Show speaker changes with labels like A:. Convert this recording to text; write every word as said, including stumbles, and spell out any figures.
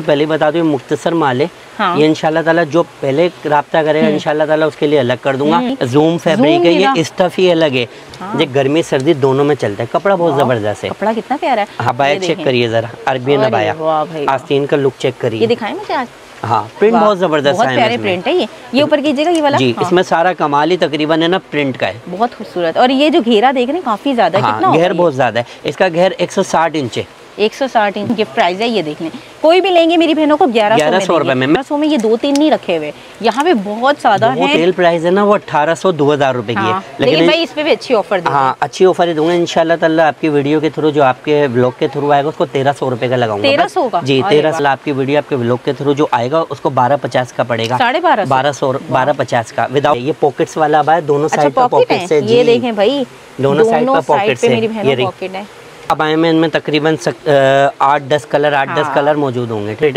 A: पहले बता दूं मुख्तसर माल है।
B: हाँ।
A: ये इंशाल्लाह ताला जो पहले राब्ता करेगा इंशाल्लाह ताला उसके लिए अलग कर दूंगा। जूम फैब्रिक है, ये स्टफ ही अलग है। हाँ। ये गर्मी सर्दी दोनों में चलता है, कपड़ा बहुत जबरदस्त है।
B: कपड़ा कितना प्यारा है।
A: हाँ बाया चेक करिए जरा, अरबियन अबाया, आस्तीन का लुक चेक करिए।
B: ये दिखाएं मुझे आज।
A: हाँ प्रिंट बहुत जबरदस्त है,
B: प्यारे प्रिंट है ये। ये ऊपर कीजिएगा ये वाला।
A: जी हाँ। इसमें सारा कमाल ही तकरीबन है ना प्रिंट का है,
B: बहुत खूबसूरत। और ये जो घेरा देख रहे हैं काफी ज्यादा है।
A: हाँ,
B: कितना
A: घेर बहुत ज्यादा है। इसका घेर एक सौ साठ इंच है।
B: एक सौ साठ इंच गिफ्ट प्राइस है। ये देख लें, कोई भी लेंगे मेरी बहनों को ग्यारह सौ रुपए में। सौ में ये दो तीन नहीं रखे हुए, यहाँ पे बहुत ज्यादा है।
A: सेल प्राइस है ना वो अठारह सौ दो हजार रुपए की है।
B: हाँ, लेकिन भाई इस पे भी अच्छी ऑफर दूंगा।
A: हाँ अच्छी ऑफर दूंगा इंशाल्लाह ताला। आपकी वीडियो के थ्रू जो आपके ब्लॉग के थ्रू आएगा उसको तेरह सौ रुपए का लगाऊंगा।
B: तेरह सौ का
A: जी, तेरह साल आपकी वीडियो आपके ब्लॉग के थ्रू जो आएगा उसको बारह पचास का पड़ेगा।
B: साढ़े बारह
A: बारह सौ बारह पचास का विदाउट। ये पॉकेट्स वाला अब है, दोनों साइड का पॉकेट है।
B: ये देखें भाई,
A: दोनों साइड का पॉकेट है।
B: मेरी बहनों पॉकेट है।
A: अब आए में इनमें तकरीबन आठ दस कलर आठ दस कलर मौजूद होंगे।